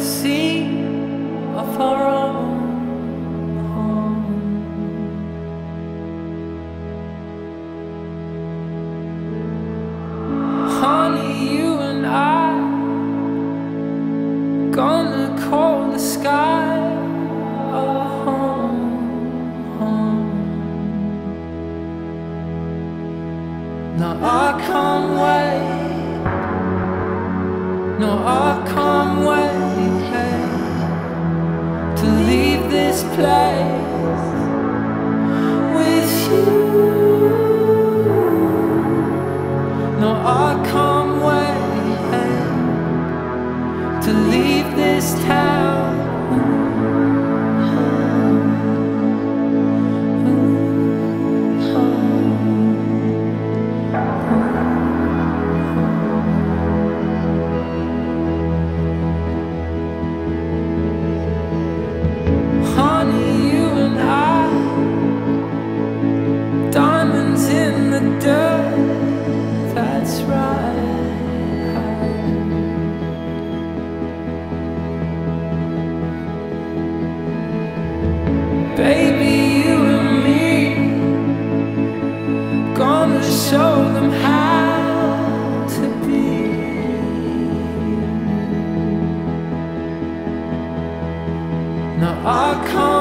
delicacy of our own home. Honey, you and I gonna call the sky our home, home. Now I can't wait, no I can't wait to leave this place with you. No I can't wait to leave this town. Honey, you and I, diamonds in the dirt, that's right. Baby, you and me, gonna show them how to be. Now I can't